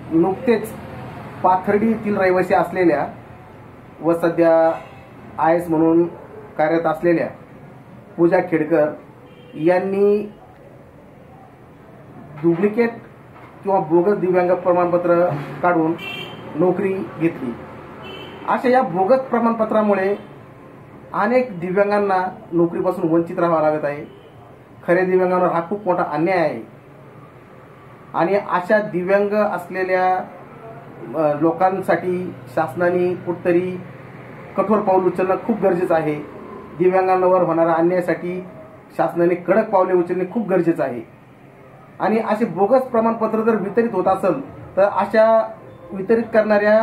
नुकतेच पाथर्डी येथील रहिवासी असलेल्या व सध्या IAS म्हणून कार्यरत असलेल्या पूजा खेडकर यांनी डुप्लिकेट किंवा बोगस दिव्यांग प्रमाणपत्र काढून नोकरी घेतली। अशा या बोगस प्रमाणपत्रामुळे अनेक दिव्यांगांना नोकरीपासून वंचित राहावं लागत आहे। खऱ्या दिव्यांगांवर हा खूप मोठा अन्याय आहे आणि अशा दिव्यांग असलेल्या लोकांसाठी शासनाने कुठतरी कठोर पाऊल उचलणं खूप गरजेचं आहे। दिव्यांगांवर होणाऱ्या अन्यायासाठी शासनाने कडक पावले उचलणे खूप गरजेचं आहे आणि असे बोगस प्रमाणपत्र जर वितरित होत असेल तर अशा वितरित करणाऱ्या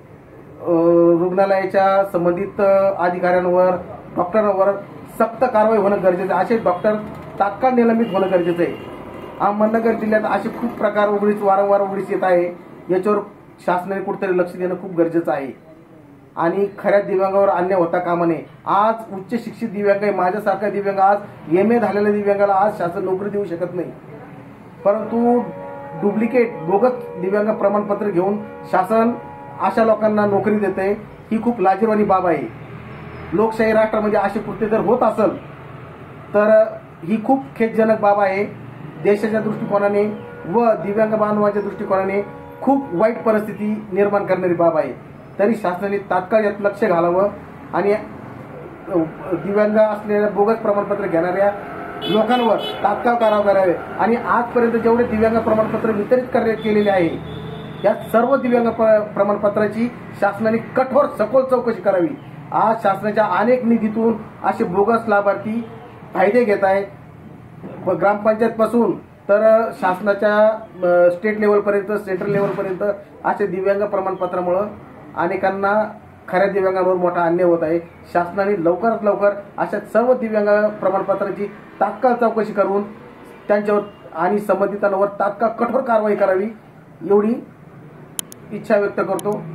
रुग्णालयाच्या संबंधित अधिकाऱ्यांवर डॉक्टरांवर सक्त कारवाई होणं गरजेचं आहे। असे डॉक्टर तात्काळ निलंबित होणं गरजेचं आहे। अहमदनगर जिल्ह्यात असे खूप प्रकार वारंवार उघडीस येत आहे। याच्यावर शासनाने कुठेतरी लक्ष देणं खूप गरजेचं आहे आणि खऱ्या दिव्यांगावर अन्याय होता कामा नये। आज उच्च शिक्षित दिव्यांग आहे, माझ्यासारखा दिव्यांग आज MA झालेल्या दिव्यांगाला आज शासन नोकरी देऊ शकत नाही, परंतु डुप्लिकेट बोगस दिव्यांग प्रमाणपत्र घेऊन शासन अशा लोकांना नोकरी देते। ही खूप लाजिरवाणी बाब आहे। लोकशाही राष्ट्रामध्ये असे कृत्य जर होत असेल तर ही खूप खेदजनक बाब आहे। देशाच्या दृष्टिकोनाने व दिव्यांग बांधवांच्या दृष्टिकोनाने खूप वाईट परिस्थिती निर्माण करणारी बाब आहे। तरी शासनाने तात्काळ यात लक्ष घालावं आणि दिव्यांग असलेल्या बोगस प्रमाणपत्र घेणाऱ्या लोकांवर तात्काळ कारवाई करावे आणि आजपर्यंत जेवढे दिव्यांग प्रमाणपत्र वितरित केलेले आहे या सर्व दिव्यांग प्रमाणपत्राची शासनाने कठोर सखोल चौकशी करावी। आज शासनाच्या अनेक निधीतून असे बोगस लाभार्थी फायदे घेत आहेत, ग्रामपंचायत पासून तर शासनाच्या स्टेट लेवलपर्यंत सेंट्रल लेवलपर्यंत असे दिव्यांग प्रमाणपत्रामुळे अनेकांना खऱ्या दिव्यांगांवर मोठा अन्याय होत आहे। शासनाने लवकरात लवकर अशा सर्व दिव्यांग प्रमाणपत्राची तात्काळ चौकशी करून त्यांच्यावर आणि संबंधितांवर तात्काळ कठोर कारवाई करावी एवढी इच्छा व्यक्त करतो।